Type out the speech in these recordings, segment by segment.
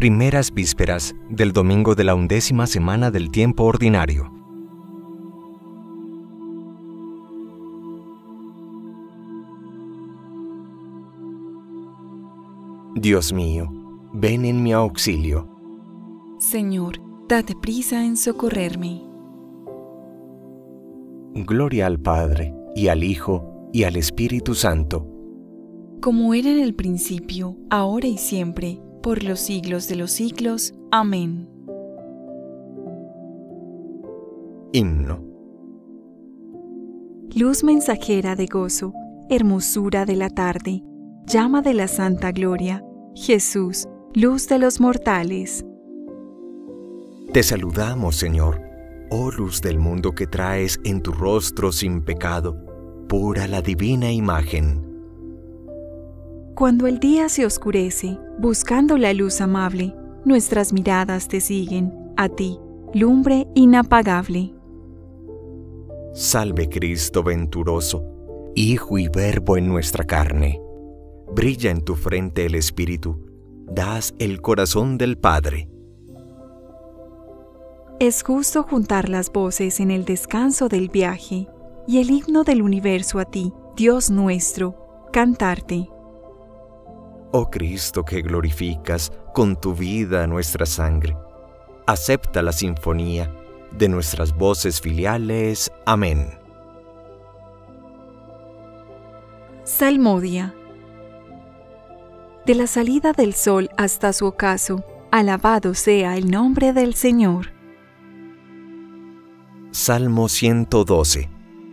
Primeras vísperas del domingo de la 11ª semana del tiempo ordinario. Dios mío, ven en mi auxilio. Señor, date prisa en socorrerme. Gloria al Padre, y al Hijo, y al Espíritu Santo. Como era en el principio, ahora y siempre, por los siglos de los siglos. Amén. Himno. Luz mensajera de gozo, hermosura de la tarde, llama de la santa gloria, Jesús, luz de los mortales. Te saludamos, Señor, oh luz del mundo que traes en tu rostro sin pecado, pura la divina imagen. Cuando el día se oscurece, buscando la luz amable, nuestras miradas te siguen, a ti, lumbre inapagable. Salve Cristo venturoso, Hijo y Verbo en nuestra carne. Brilla en tu frente el Espíritu, das el corazón del Padre. Es justo juntar las voces en el descanso del viaje, y el himno del universo a ti, Dios nuestro, cantarte. Oh Cristo que glorificas con tu vida nuestra sangre, acepta la sinfonía de nuestras voces filiales. Amén. Salmodia. De la salida del sol hasta su ocaso, alabado sea el nombre del Señor. Salmo 112.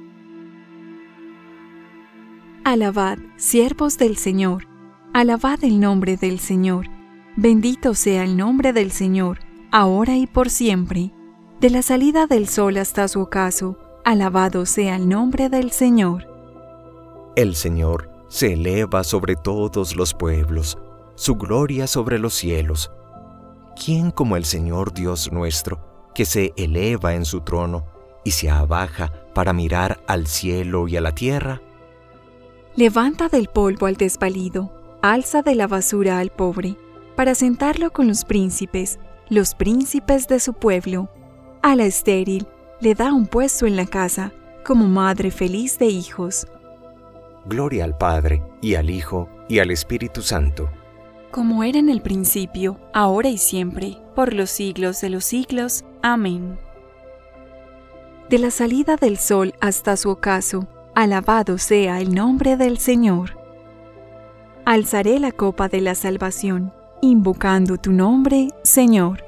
Alabad, siervos del Señor, alabad el nombre del Señor. Bendito sea el nombre del Señor, ahora y por siempre. De la salida del sol hasta su ocaso, alabado sea el nombre del Señor. El Señor se eleva sobre todos los pueblos, su gloria sobre los cielos. ¿Quién como el Señor Dios nuestro, que se eleva en su trono y se abaja para mirar al cielo y a la tierra? Levanta del polvo al desvalido, alza de la basura al pobre, para sentarlo con los príncipes de su pueblo. A la estéril le da un puesto en la casa, como madre feliz de hijos. Gloria al Padre, y al Hijo, y al Espíritu Santo. Como era en el principio, ahora y siempre, por los siglos de los siglos. Amén. De la salida del sol hasta su ocaso, alabado sea el nombre del Señor. Alzaré la copa de la salvación, invocando tu nombre, Señor.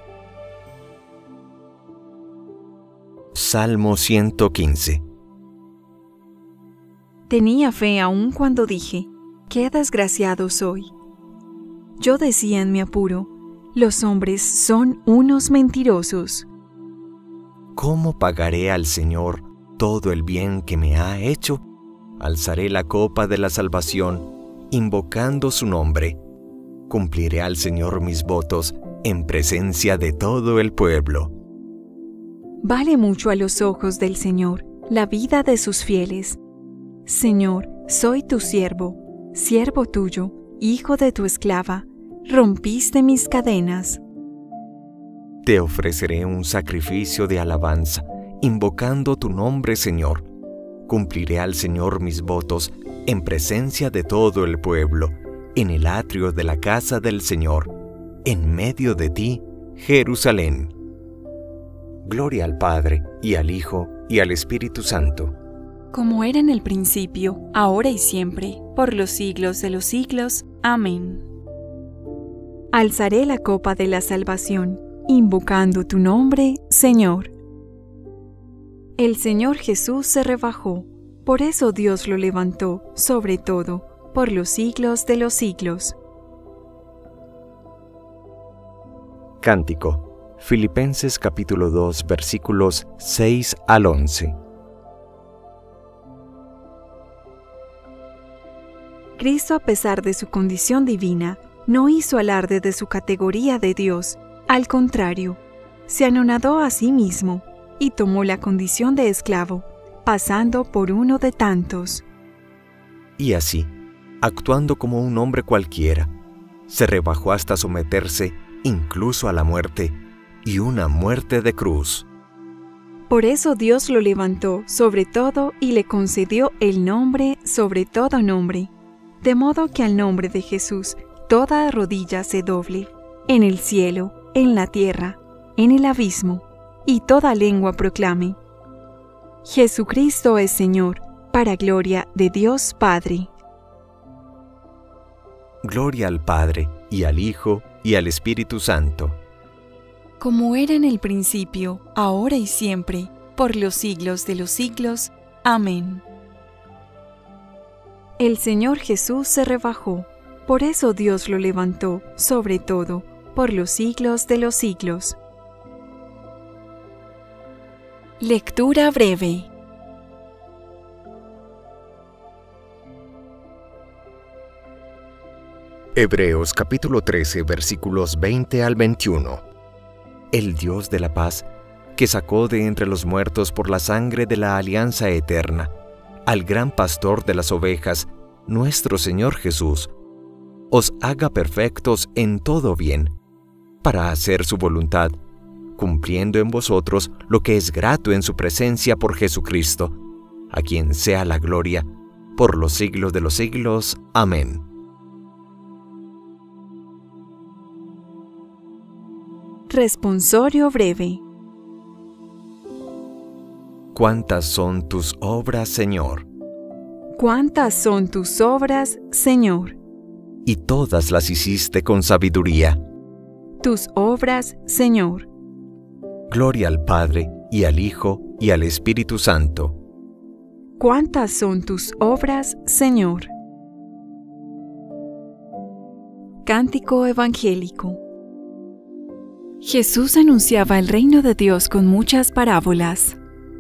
Salmo 115. Tenía fe aún cuando dije, qué desgraciado soy. Yo decía en mi apuro, los hombres son unos mentirosos. ¿Cómo pagaré al Señor todo el bien que me ha hecho? Alzaré la copa de la salvación, invocando su nombre. Cumpliré al Señor mis votos en presencia de todo el pueblo. Vale mucho a los ojos del Señor la vida de sus fieles. Señor, soy tu siervo, siervo tuyo, hijo de tu esclava. Rompiste mis cadenas. Te ofreceré un sacrificio de alabanza, invocando tu nombre, Señor. Cumpliré al Señor mis votos en presencia de todo el pueblo, en el atrio de la casa del Señor, en medio de ti, Jerusalén. Gloria al Padre, y al Hijo, y al Espíritu Santo. Como era en el principio, ahora y siempre, por los siglos de los siglos. Amén. Alzaré la copa de la salvación, invocando tu nombre, Señor. El Señor Jesús se rebajó, por eso Dios lo levantó sobre todo, por los siglos de los siglos. Cántico. Filipenses capítulo 2, versículos 6 al 11. Cristo, a pesar de su condición divina, no hizo alarde de su categoría de Dios. Al contrario, se anonadó a sí mismo y tomó la condición de esclavo, pasando por uno de tantos. Y así, actuando como un hombre cualquiera, se rebajó hasta someterse incluso a la muerte, y una muerte de cruz. Por eso Dios lo levantó sobre todo y le concedió el nombre sobre todo nombre, de modo que al nombre de Jesús toda rodilla se doble, en el cielo, en la tierra, en el abismo, y toda lengua proclame: Jesucristo es Señor, para gloria de Dios Padre. Gloria al Padre, y al Hijo, y al Espíritu Santo. Como era en el principio, ahora y siempre, por los siglos de los siglos. Amén. El Señor Jesús se rebajó, por eso Dios lo levantó sobre todo, por los siglos de los siglos. Lectura breve. Hebreos capítulo 13, versículos 20 al 21. El Dios de la paz, que sacó de entre los muertos por la sangre de la alianza eterna, al gran pastor de las ovejas, nuestro Señor Jesús, os haga perfectos en todo bien, para hacer su voluntad, cumpliendo en vosotros lo que es grato en su presencia por Jesucristo, a quien sea la gloria, por los siglos de los siglos. Amén. Responsorio breve. ¿Cuántas son tus obras, Señor? ¿Cuántas son tus obras, Señor? Y todas las hiciste con sabiduría. Tus obras, Señor. Gloria al Padre, y al Hijo, y al Espíritu Santo. ¿Cuántas son tus obras, Señor? Cántico evangélico. Jesús anunciaba el reino de Dios con muchas parábolas.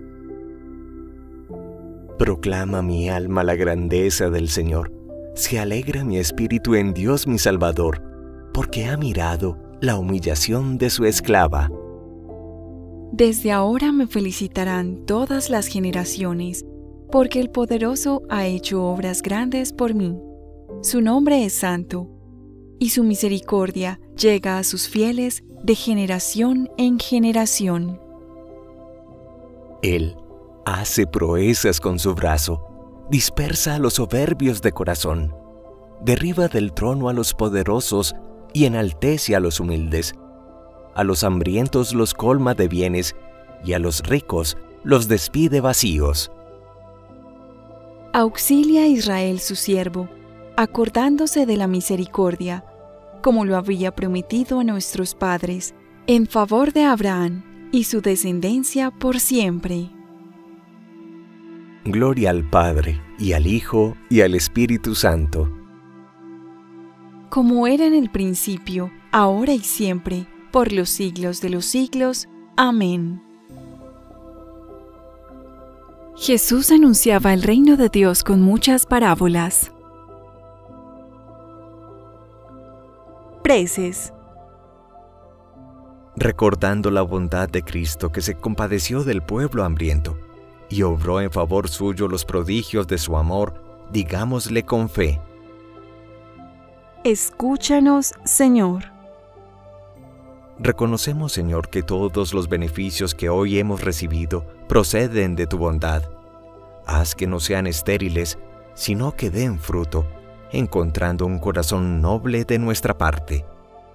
Proclama mi alma la grandeza del Señor. Se alegra mi espíritu en Dios mi Salvador, porque ha mirado la humillación de su esclava. Desde ahora me felicitarán todas las generaciones, porque el Poderoso ha hecho obras grandes por mí. Su nombre es santo, y su misericordia llega a sus fieles de generación en generación. Él hace proezas con su brazo, dispersa a los soberbios de corazón, derriba del trono a los poderosos y enaltece a los humildes. A los hambrientos los colma de bienes, y a los ricos los despide vacíos. Auxilia a Israel su siervo, acordándose de la misericordia, como lo había prometido a nuestros padres, en favor de Abraham y su descendencia por siempre. Gloria al Padre, y al Hijo, y al Espíritu Santo. Como era en el principio, ahora y siempre, por los siglos de los siglos. Amén. Jesús anunciaba el reino de Dios con muchas parábolas. Preces. Recordando la bondad de Cristo, que se compadeció del pueblo hambriento y obró en favor suyo los prodigios de su amor, digámosle con fe: Escúchanos, Señor. Reconocemos, Señor, que todos los beneficios que hoy hemos recibido proceden de tu bondad. Haz que no sean estériles, sino que den fruto, encontrando un corazón noble de nuestra parte.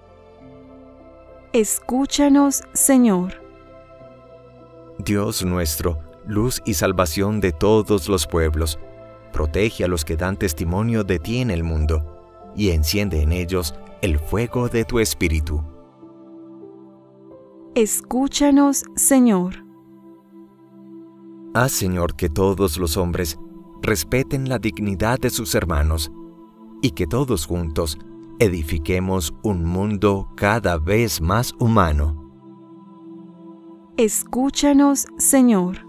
Escúchanos, Señor. Dios nuestro, luz y salvación de todos los pueblos, protege a los que dan testimonio de ti en el mundo, y enciende en ellos el fuego de tu Espíritu. Escúchanos, Señor. Haz, Señor, que todos los hombres respeten la dignidad de sus hermanos, y que todos juntos edifiquemos un mundo cada vez más humano. Escúchanos, Señor.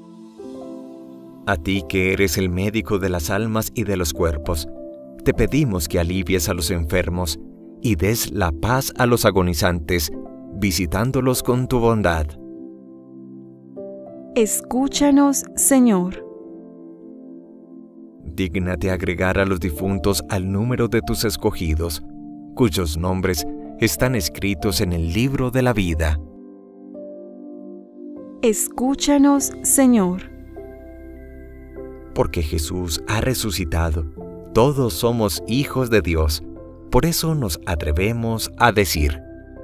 A ti que eres el médico de las almas y de los cuerpos, te pedimos que alivies a los enfermos y des la paz a los agonizantes, visitándolos con tu bondad. Escúchanos, Señor. Dígnate agregar a los difuntos al número de tus escogidos, cuyos nombres están escritos en el libro de la vida. Escúchanos, Señor. Porque Jesús ha resucitado, todos somos hijos de Dios. Por eso nos atrevemos a decir: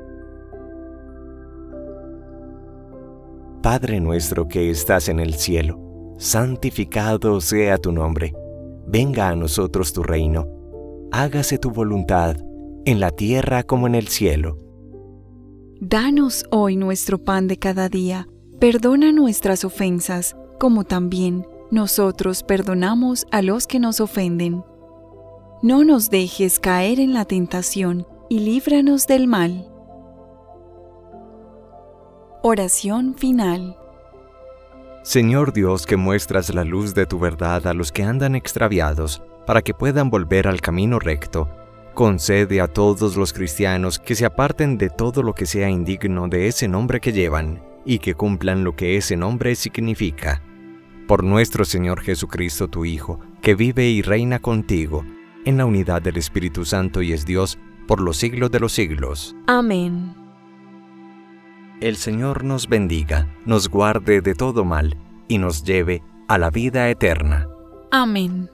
Padre nuestro que estás en el cielo, santificado sea tu nombre. Venga a nosotros tu reino. Hágase tu voluntad, en la tierra como en el cielo. Danos hoy nuestro pan de cada día. Perdona nuestras ofensas, como también nosotros perdonamos a los que nos ofenden. No nos dejes caer en la tentación y líbranos del mal. Oración final. Señor Dios, que muestras la luz de tu verdad a los que andan extraviados, para que puedan volver al camino recto, concede a todos los cristianos que se aparten de todo lo que sea indigno de ese nombre que llevan, y que cumplan lo que ese nombre significa. Por nuestro Señor Jesucristo, tu Hijo, que vive y reina contigo, en la unidad del Espíritu Santo y es Dios, por los siglos de los siglos. Amén. El Señor nos bendiga, nos guarde de todo mal, y nos lleve a la vida eterna. Amén.